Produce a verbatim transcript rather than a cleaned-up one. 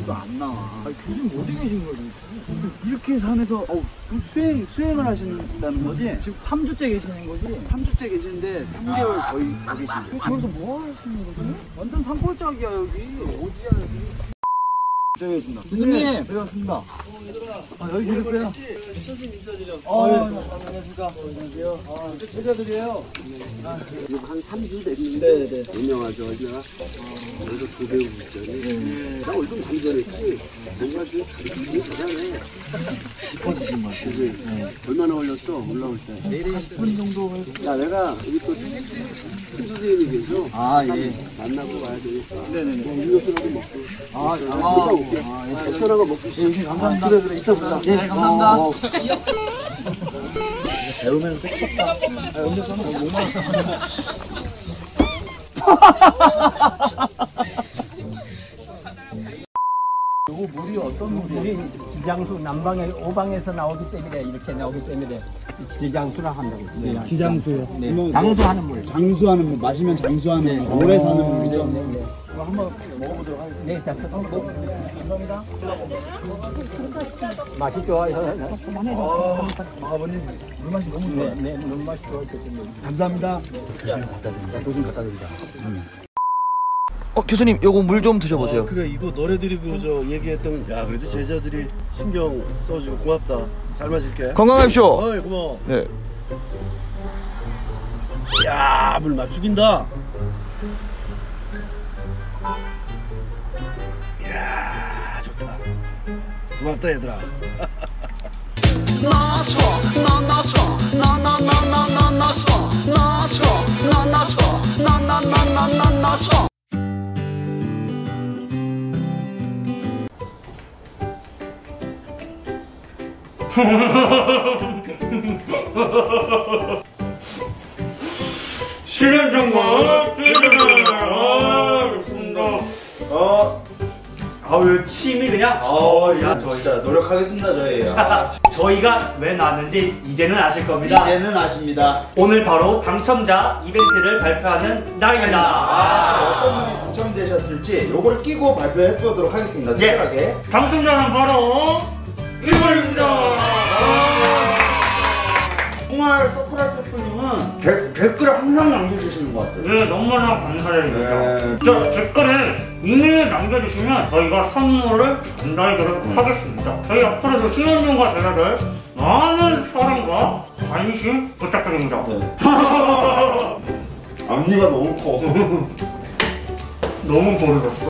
것도 안 나와. 아니, 교수님 어디 계신 거지? 이렇게 산에서 어, 수행, 수행을 하신다는 거지? 지금 삼 주째 계시는 거지? 삼 주째 계시는데 삼 개월 거의 더 계신데. 여기서 뭐 하시는 거지? 완전 산골짜기야 여기. 어디야 여기? 저기 계신다. 교수님! 들어갔습니다. 아, 여기 계셨어요? 선생님 인사드려. 어, 네. 안녕하십니까. 안녕하세요. 아, 제자들이에요. 아, 한 삼 주 됐는데 네네. 유명하죠. 내가 여기서 두 배우 있잖아요. 나 얼굴 많이 변했지. 뭔가 좀 되게 대단해. 깊어지신 것 같아요. 그지? 얼마나 걸렸어? 올라올 때. 내일 사십 분 정도. 야, 내가 여기 또 큰 선생님이 계셔. 아, 예. 만나고 와야 되니까. 네네네. 뭐 음료수라도 먹고. 아, 이따 아, 올게. 아, 예. 전화가 먹고 있어. 예, 감사합니다. 그래, 그래. 이따 보자. 네, 감사합니다. 어, 어. 배우면서 똑똑다. 아, 음료수 하나 못 먹었어. 요거 물이 어떤 물이에요? 우리 지장수 남방에 오방에서 나오기 때문에 이렇게 나오기 때문에 지장수라 한다고. 네. 지장수요. 네. 장수하는 물. 장수하는 물, 마시면 장수하는 네. 물, 오래 사는 물이죠. 네, 네, 네. 그럼 한번 먹어보도록 하겠습니다. 네, 자, 한번 먹- 감사합니다. 맛이 좋아요. 아, 아버님 물 맛이 너무 네, 좋아요. 네, 눈맛이 좋아요. 감사합니다. 교수님 갖다 드립니다. 교수님 갖다 드립니다. 어 교수님 요거 물 좀 드셔보세요. 어, 그래, 이거 너네들이 그저 얘기했던. 야, 그래도 제자들이 신경 써주고 고맙다. 잘 마실게. 건강하십시오. 어이, 고마워. 네. 야, 물 맛 죽인다. 이야, 좋다. 고맙다, 얘들아. 나서 나나서 나나나나나나서 나서 나나서 나나나나나나서 실현 정말 좋습니다. 어, 아우 침이 그냥 어, 야, 저 진짜 노력하겠습니다, 저희. 아, 저희가 왜 나왔는지 이제는 아실 겁니다. 이제는 아십니다. 오늘 바로 당첨자 이벤트를 발표하는 날입니다. 아, 어떤 분이 당첨되셨을지 요걸 끼고 발표해 보도록 하겠습니다. 예. 특별하게. 당첨자는 바로 이번입니다. 정말 서프라이트 프님은 댓글을 항상 남겨주시는 것 같아요. 네, 너무나 감사드립니다. 네. 자, 댓글을 이메일 남겨주시면 저희가 선물을 전달해드리도록 하겠습니다. 저희 앞으로도 신현중과 제자들 많은 사랑과 관심 부탁드립니다. 네. 앞니가 너무 커. 너무 고르셨어.